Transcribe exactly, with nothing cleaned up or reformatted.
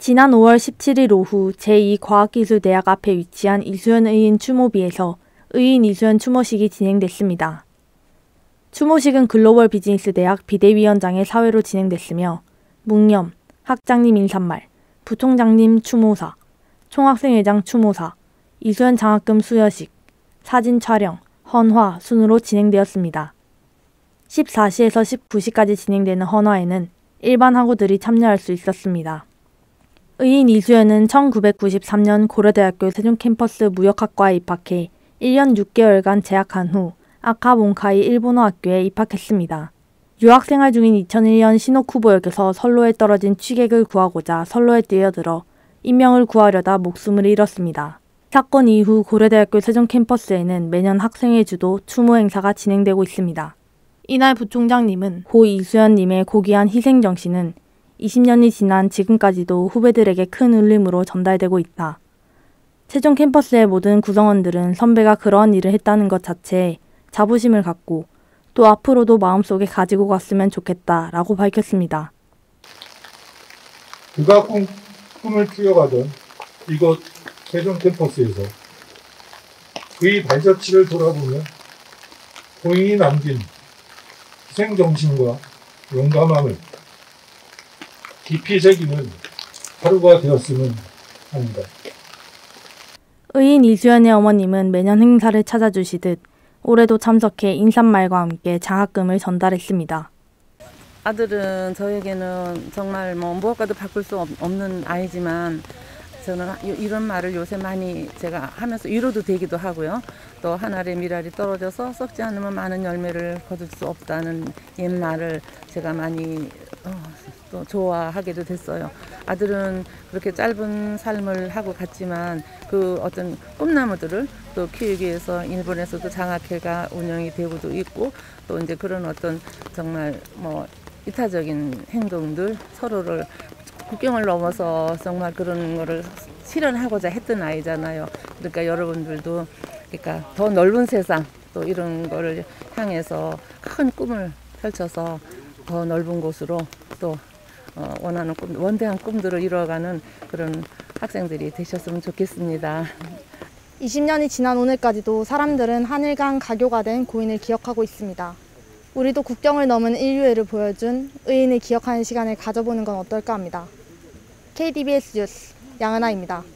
지난 오월 십칠일 오후 제이 과학기술대학 앞에 위치한 이수연 의인 추모비에서 의인 이수연 추모식이 진행됐습니다. 추모식은 글로벌 비즈니스 대학 비대위원장의 사회로 진행됐으며 묵념, 학장님 인사말, 부총장님 추모사, 총학생회장 추모사, 이수연 장학금 수여식, 사진 촬영, 헌화 순으로 진행되었습니다. 십사시에서 십구시까지 진행되는 헌화에는 일반 학우들이 참여할 수 있었습니다. 의인 이수연은 천구백구십삼년 고려대학교 세종캠퍼스 무역학과에 입학해 일 년 육 개월간 재학한 후 아카본카이 일본어 학교에 입학했습니다. 유학생활 중인 이천일년 시노쿠보역에서 선로에 떨어진 취객을 구하고자 선로에 뛰어들어 인명을 구하려다 목숨을 잃었습니다. 사건 이후 고려대학교 세종캠퍼스에는 매년 학생회 주도 추모 행사가 진행되고 있습니다. 이날 부총장님은 고 이수연님의 고귀한 희생정신은 이십년이 지난 지금까지도 후배들에게 큰 울림으로 전달되고 있다. 세종 캠퍼스의 모든 구성원들은 선배가 그러한 일을 했다는 것 자체에 자부심을 갖고 또 앞으로도 마음속에 가지고 갔으면 좋겠다라고 밝혔습니다. 그가 꿈, 꿈을 키워가던 이곳 세종 캠퍼스에서 그의 발자취를 돌아보며 고인이 남긴 희생정신과 용감함을 깊이 새기는 하루가 되었으면 합니다. 의인 이수연의 어머님은 매년 행사를 찾아주시듯 올해도 참석해 인사말과 함께 장학금을 전달했습니다. 아들은 저에게는 정말 뭐 무엇과도 바꿀 수 없는 아이지만 저는 이런 말을 요새 많이 제가 하면서 위로도 되기도 하고요. 또 한 알의 밀알이 떨어져서 썩지 않으면 많은 열매를 거둘 수 없다는 옛말을 제가 많이 어, 또 좋아하게도 됐어요. 아들은 그렇게 짧은 삶을 하고 갔지만 그 어떤 꿈나무들을 또 키우기 위해서 일본에서도 장학회가 운영이 되고도 있고 또 이제 그런 어떤 정말 뭐 이타적인 행동들 서로를 국경을 넘어서 정말 그런 거를 실현하고자 했던 아이잖아요. 그러니까 여러분들도 그러니까 더 넓은 세상 또 이런 거를 향해서 큰 꿈을 펼쳐서 더 넓은 곳으로 또 어, 원하는 꿈, 원대한 꿈들을 이루어가는 그런 학생들이 되셨으면 좋겠습니다. 이십년이 지난 오늘까지도 사람들은 한일간 가교가 된 고인을 기억하고 있습니다. 우리도 국경을 넘은 인류애를 보여준 의인을 기억하는 시간을 가져보는 건 어떨까 합니다. 케이디비에스 뉴스 양은하입니다.